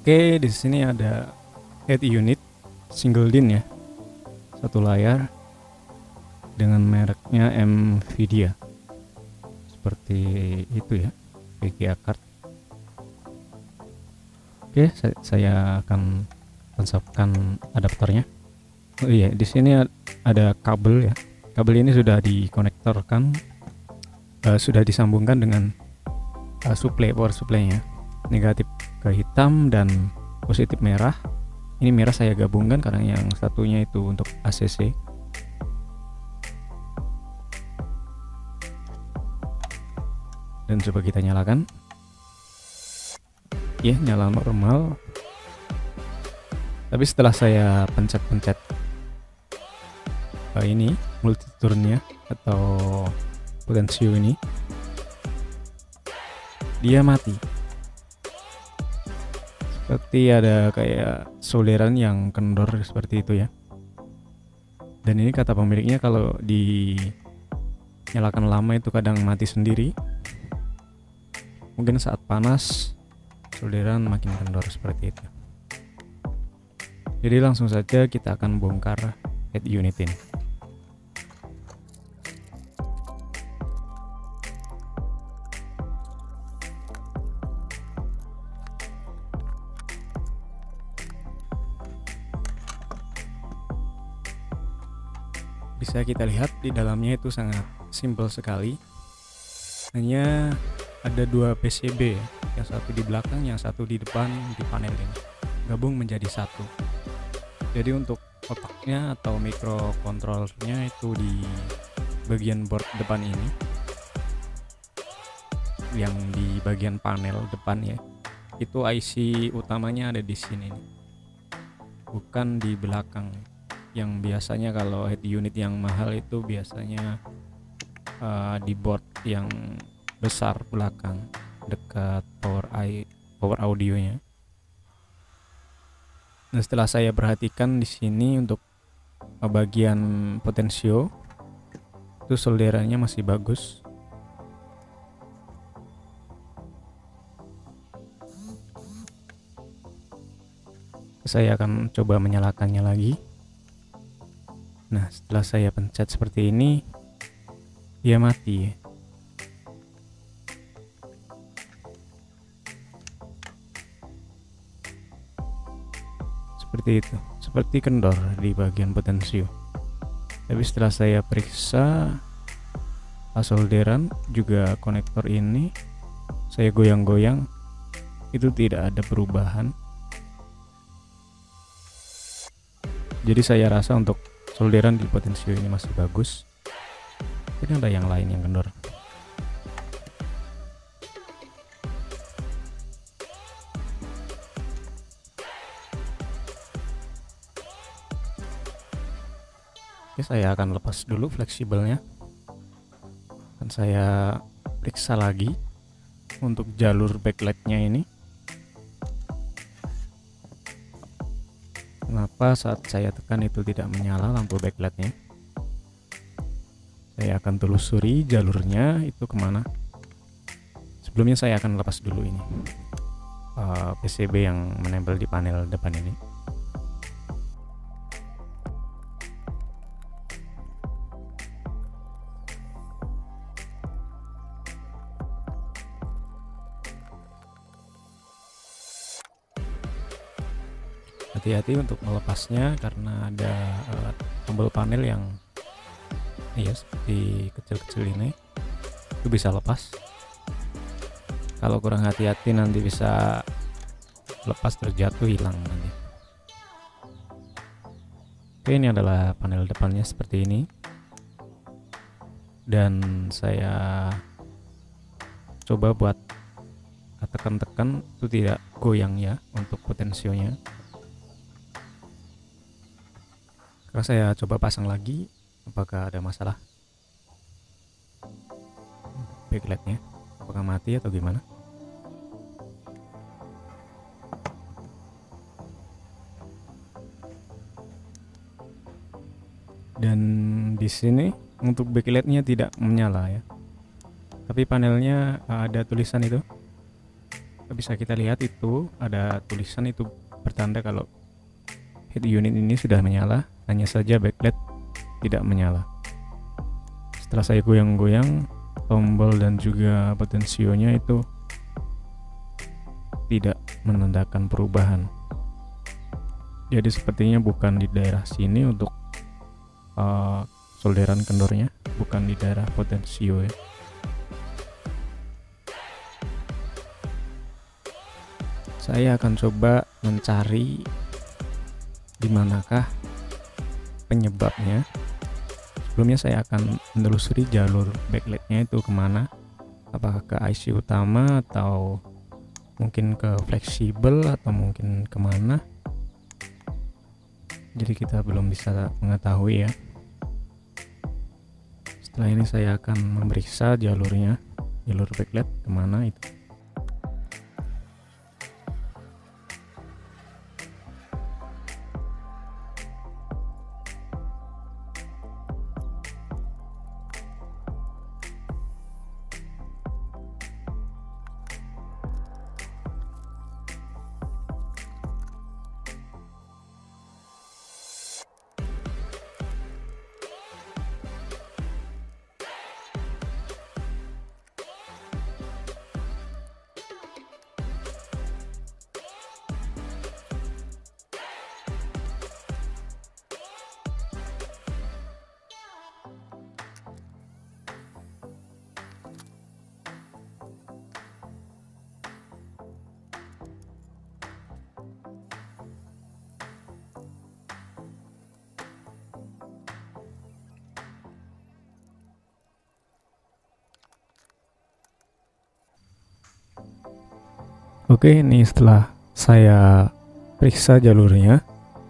Oke, di sini ada head unit single DIN ya, satu layar dengan mereknya Nvidia, seperti itu ya, VGA card. Oke, saya akan pasangkan adaptornya. Oh iya, di sini ada kabel ya. Kabel ini sudah dikonektorkan, sudah disambungkan dengan power supply-nya. Negatif ke hitam dan positif merah. Ini merah saya gabungkan karena yang satunya itu untuk ACC. Dan coba kita nyalakan. Ya, nyala normal. Tapi setelah saya pencet-pencet ini multiturn-nya atau potensio ini, dia mati. Seperti ada kayak solderan yang kendor seperti itu ya. Dan ini kata pemiliknya kalau dinyalakan lama itu kadang mati sendiri. Mungkin saat panas solderan makin kendor seperti itu. Jadi langsung saja kita akan bongkar head unit ini. Bisa kita lihat di dalamnya itu sangat simpel sekali. Hanya ada dua PCB, yang satu di belakang, yang satu di depan di panel ini. Gabung menjadi satu. Jadi untuk otaknya atau microcontrollernya itu di bagian board depan ini. Yang di bagian panel depan ya. Itu IC utamanya ada di sini nih. Bukan di belakang. Yang biasanya kalau head unit yang mahal itu biasanya di board yang besar belakang dekat power audionya. Nah, setelah saya perhatikan di sini untuk bagian potensio itu solderannya masih bagus. Saya akan coba menyalakannya lagi. Nah, setelah saya pencet seperti ini, dia mati. Seperti itu, seperti kendor di bagian potensio. Tapi setelah saya periksa solderan juga konektor ini, saya goyang-goyang, itu tidak ada perubahan. Jadi saya rasa untuk solderan di potensio ini masih bagus. Ini ada yang lain yang kendor. Oke, saya akan lepas dulu fleksibelnya. Dan saya periksa lagi untuk jalur backlightnya ini. Kenapa saat saya tekan itu tidak menyala lampu backlightnya? Saya akan telusuri jalurnya itu kemana. Sebelumnya saya akan lepas dulu ini PCB yang menempel di panel depan ini. Hati-hati untuk melepasnya karena ada tombol panel yang seperti kecil-kecil ini, itu bisa lepas. Kalau kurang hati-hati nanti bisa lepas, terjatuh, hilang nanti. Oke, ini adalah panel depannya seperti ini. Dan saya coba buat tekan-tekan itu tidak goyang ya untuk potensionya. Sekarang saya coba pasang lagi, apakah ada masalah backlightnya, apakah mati atau gimana. Dan di sini untuk backlightnya tidak menyala ya, tapi panelnya ada tulisan itu bisa kita lihat itu ada tulisan itu bertanda kalau head unit ini sudah menyala, hanya saja backlight tidak menyala. Setelah saya goyang-goyang tombol dan juga potensionya itu tidak menandakan perubahan. Jadi sepertinya bukan di daerah sini untuk solderan kendornya, bukan di daerah potensio ya. Saya akan coba mencari di manakah penyebabnya. Sebelumnya saya akan menelusuri jalur backlightnya itu kemana, apakah ke IC utama atau mungkin ke fleksibel atau mungkin kemana. Jadi kita belum bisa mengetahui ya. Setelah ini saya akan memeriksa jalurnya, jalur backlight kemana itu. Oke, ini setelah saya periksa jalurnya,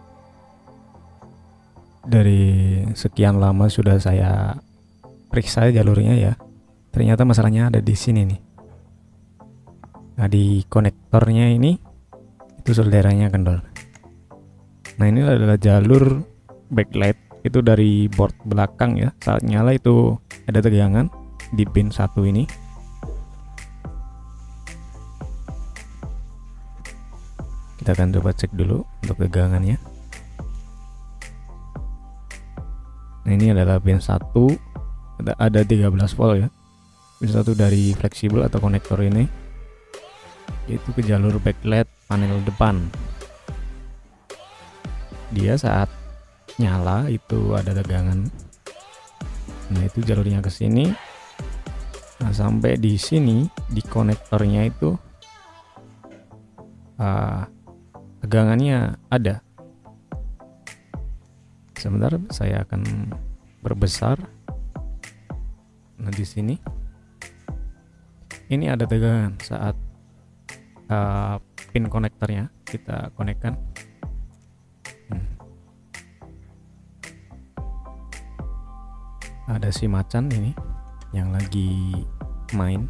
dari sekian lama sudah saya periksa jalurnya ya. Ternyata masalahnya ada di sini nih. Nah, di konektornya ini itu solderannya kendor. Nah, ini adalah jalur backlight itu dari board belakang ya. Saat nyala itu ada tegangan di pin 1 ini. Kita akan coba cek dulu untuk tegangannya. Nah, ini adalah pin 1, ada 13 volt ya. Pin 1 dari fleksibel atau konektor ini, yaitu ke jalur backlight panel depan. Dia saat nyala itu ada tegangan. Nah, itu jalurnya ke sini. Nah, sampai di sini di konektornya itu tegangannya ada. Sebentar, saya akan berbesar. Nah, di sini ini ada tegangan saat pin konektornya kita konekkan. Ada si macan ini yang lagi main.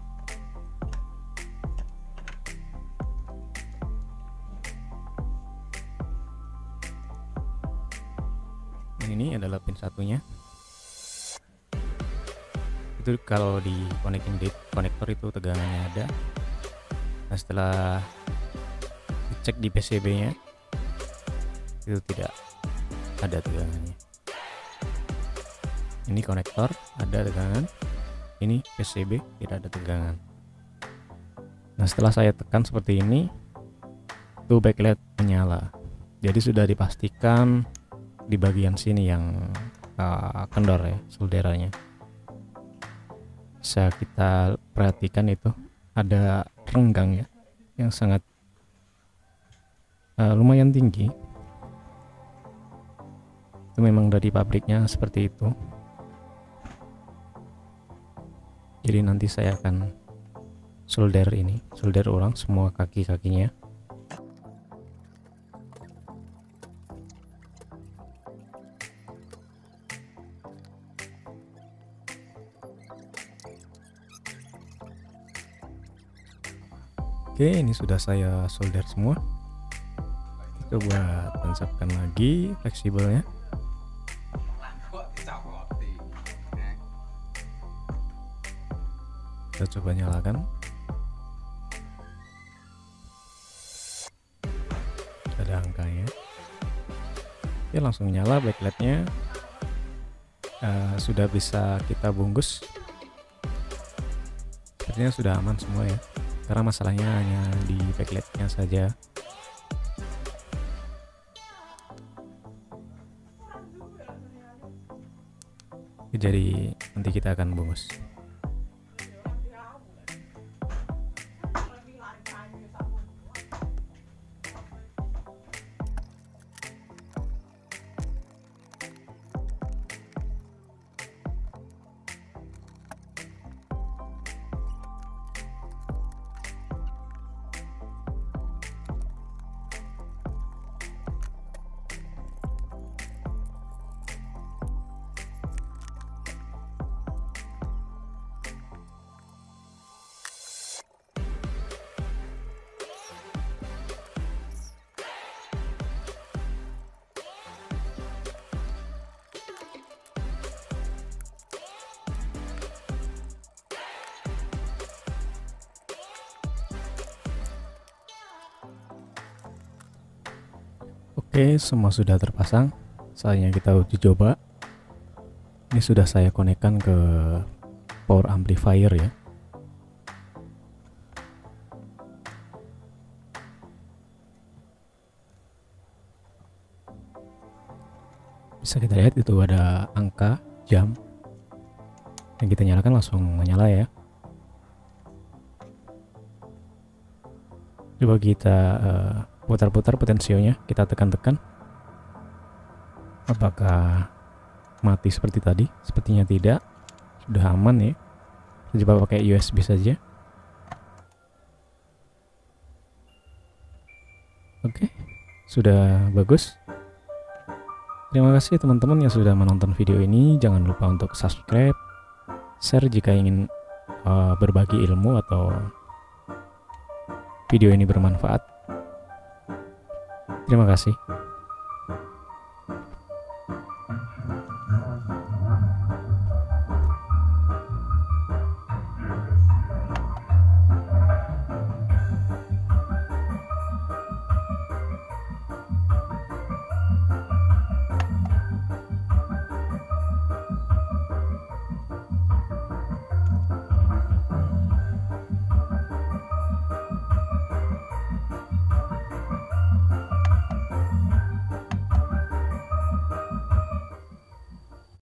Ini adalah pin satunya. Itu kalau di connecting di konektor itu tegangannya ada. Nah, setelah dicek di PCB nya itu tidak ada tegangannya. Ini konektor ada tegangan, ini PCB tidak ada tegangan. Nah, setelah saya tekan seperti ini itu backlight menyala. Jadi sudah dipastikan di bagian sini yang kendor ya, solderannya. Bisa kita perhatikan itu ada renggang ya, yang sangat lumayan tinggi. Itu memang dari pabriknya seperti itu. Jadi nanti saya akan solder ulang semua kaki-kakinya. Oke, ini sudah saya solder semua. Coba tancapkan lagi fleksibelnya. Kita coba nyalakan. ya. Oke, langsung nyala backlightnya. Sudah bisa kita bungkus. Sepertinya sudah aman semua ya, karena masalahnya hanya di backlightnya saja. Jadi nanti kita akan bungkus. Oke, semua sudah terpasang. Saatnya kita uji coba. Ini sudah saya konekkan ke power amplifier ya. Bisa kita lihat itu ada angka jam. Yang kita nyalakan langsung menyala ya. Coba kita putar-putar potensionya, kita tekan-tekan. Apakah mati seperti tadi? Sepertinya tidak. Sudah aman ya. Coba pakai USB saja. Oke, sudah bagus. Terima kasih teman-teman yang sudah menonton video ini. Jangan lupa untuk subscribe, share jika ingin berbagi ilmu atau video ini bermanfaat. Terima kasih.